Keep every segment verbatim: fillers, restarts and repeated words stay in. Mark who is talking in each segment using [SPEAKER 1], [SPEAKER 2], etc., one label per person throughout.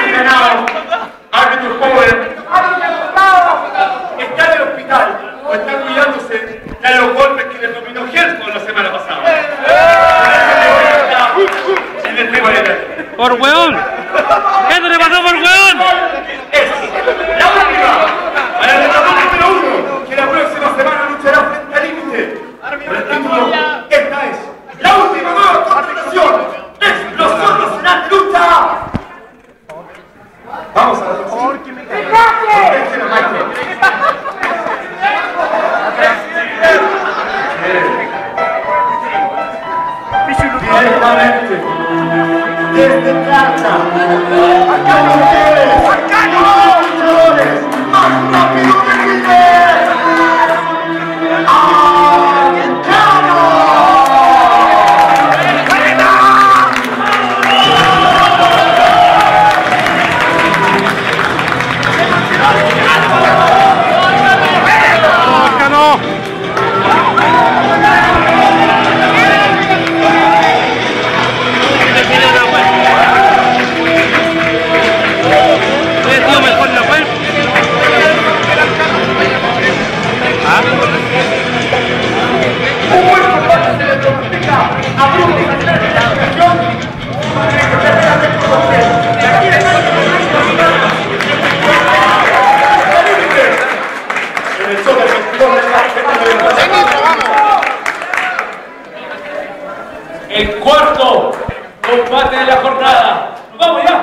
[SPEAKER 1] han ganado. Árbitro joven. Está en el hospital o está cuidándose de los golpes que le dominó Gelco la semana pasada.
[SPEAKER 2] ¡Por hueón! ¿Qué te le pasó por hueón?
[SPEAKER 1] Es la última para el retador número uno, que la próxima semana luchará frente al límite. Por el título, esta es la última nueva contratación. ¡Explosión nacional de lucha! Vamos a ver. Directamente desde Plata, acá con ustedes, acá con los luchadores más rápidos del líder, Arcano.
[SPEAKER 2] El cuarto combate de la jornada. ¡Vamos ya!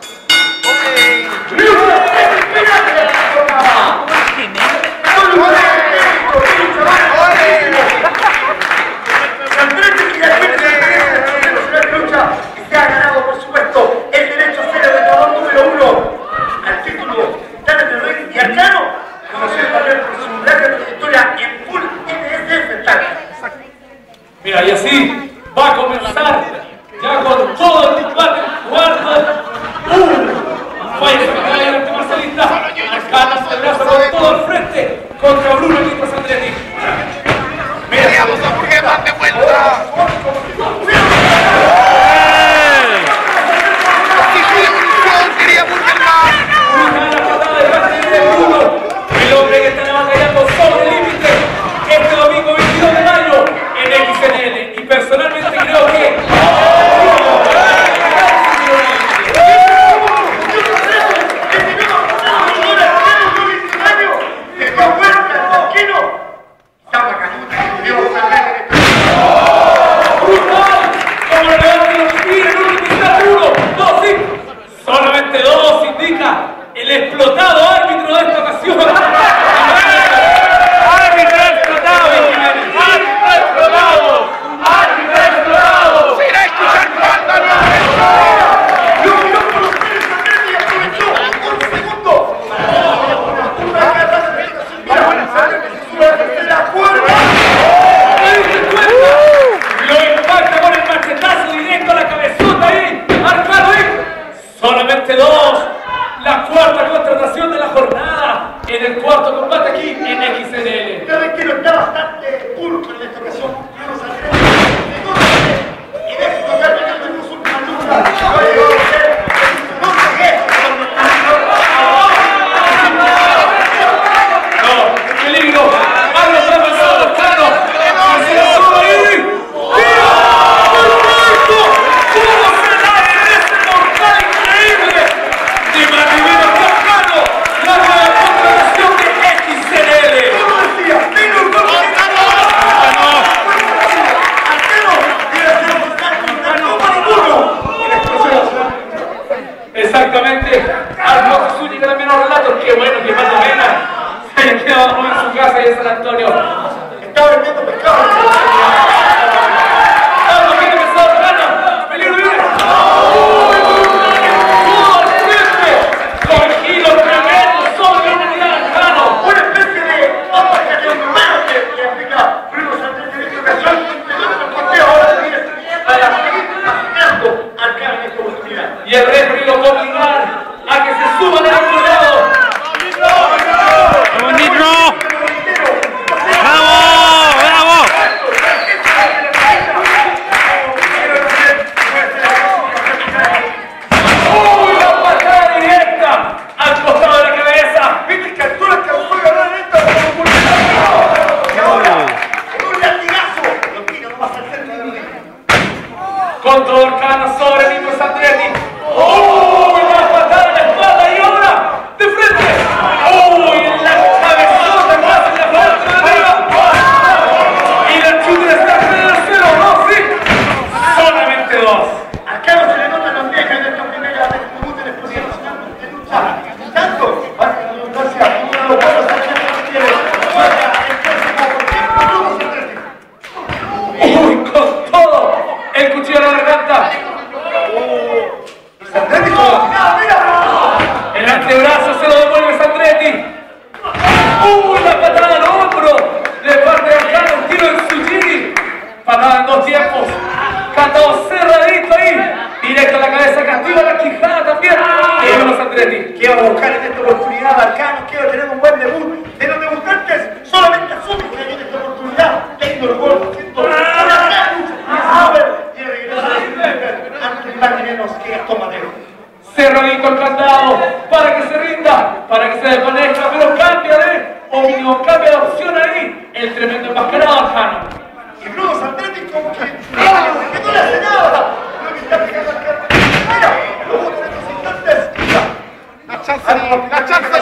[SPEAKER 1] Se ha ganado, por supuesto, el derecho a ser el retador número uno al título Dana del Rey y Arcano, conocido también por su larga trayectoria en Full N S F Tag.
[SPEAKER 2] Mira, y así va a comenzar ya con todo el combate cuarto. ¡Uh! Fue el arte marcialista. Arcano se abraza con todo el frente contra Bruno Nitro Sandretti.
[SPEAKER 3] Mira, ¿por qué más de vuelta? Quería volver más.
[SPEAKER 2] Una patada de parte de Bruno, el hombre que está batallando sobre el límite este domingo veintidós de mayo en X N L. Y personalmente creo que solamente dos indica el explotado árbitro de esta ocasión. ¡Árbitro explotado! ¡Árbitro explotado! ¡Árbitro explotado!
[SPEAKER 3] ¡Sin escuchar falta, no!
[SPEAKER 1] Lo miró por los pies y aprovechó un segundo para una gran presentación. Mira, se sube la cuerda.
[SPEAKER 2] Lo impacta con el machetazo directo a la cabezota ahí. Arcano ahí. Solamente dos. La cuarta contratación de la jornada en el cuarto combate aquí en X N L.
[SPEAKER 1] Saben que no está bastante pulcro en esta ocasión. Vamos a ver. Y de esto ya tenemos sus últimas luchas. No llegó a ser no sé qué.
[SPEAKER 2] No, peligro. Hablo de los Arcano. Se lo sube ahí. Exactamente, Arnold Zúñiga también los relatos, qué bueno que más o menos se haya quedado en su casa y en San Antonio.
[SPEAKER 1] Está vendiendo pescado.
[SPEAKER 2] ¡Vamos, que empezó Arcano! ¡Peligro libre! ¡Todo el frente! ¡Con giros tremendos sobre la unidad Arcano!
[SPEAKER 1] Una especie de uppercut humano que aplica Bruno Sandretti en esta ocasión. El conteo ahora de diez para seguir afinando Arcano en esta oportunidad.
[SPEAKER 2] Y el referee lo va a obligar a que se suban al otro lado. ¡Vamos, Nitro! Sandretti.
[SPEAKER 1] Quiero buscar en esta oportunidad, Arcano, quiero tener un buen debut. De los debutantes, solamente asume que hay en esta oportunidad. Tengo el gol, siento una gran lucha. A ver, y regresar antes ni más ni menos que Gastón Mateo.
[SPEAKER 2] Cerradito el candado para que se rinda, para que se desvanezca, pero cambia de opinión, cambia de opción ahí el tremendo enmascarado Arcano.
[SPEAKER 1] Y Bruno Sandretti como que, que no le hace nada. Lo que está pegando Arcano. Mira, lo gusta en estos instantes.
[SPEAKER 3] La chance, la chance.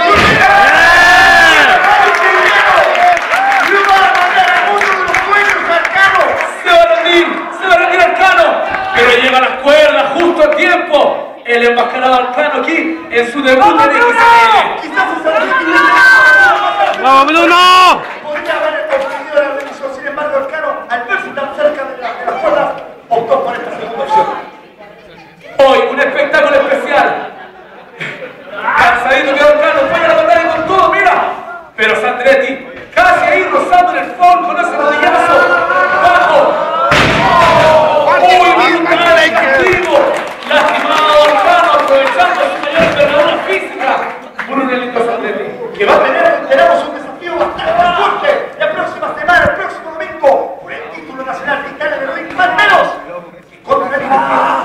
[SPEAKER 1] ¡Lo va a mandar a uno de los dueños, Arcano!
[SPEAKER 2] Se va a rendir, se va a rendir Arcano, pero llega a las cuerdas justo a tiempo. El enmascarado Arcano aquí en su debut en X L.
[SPEAKER 1] Quizás se sabe que
[SPEAKER 4] ¡Vamos, Bruno!
[SPEAKER 1] podría haber obtenido la rendición, sin embargo, Arcano, al verse tan cerca de, la, de las cuerdas, optó por esta segunda opción.
[SPEAKER 2] Hoy un espectáculo especial. Cansadito quedó Arcano, falla la batalla con todo, mira. Pero Sandretti, casi ahí rozando en el fondo con ese rodillazo. ¡Bajo! ¡Uy, brutal el castigo! Lastimado Arcano, aprovechando su mayor envergadura física. Brunelito Sandretti.
[SPEAKER 1] Que va a tener, tenemos un desafío bastante fuerte la próxima semana, el próximo domingo, por el título nacional de Italia de Ring, más menos, contra el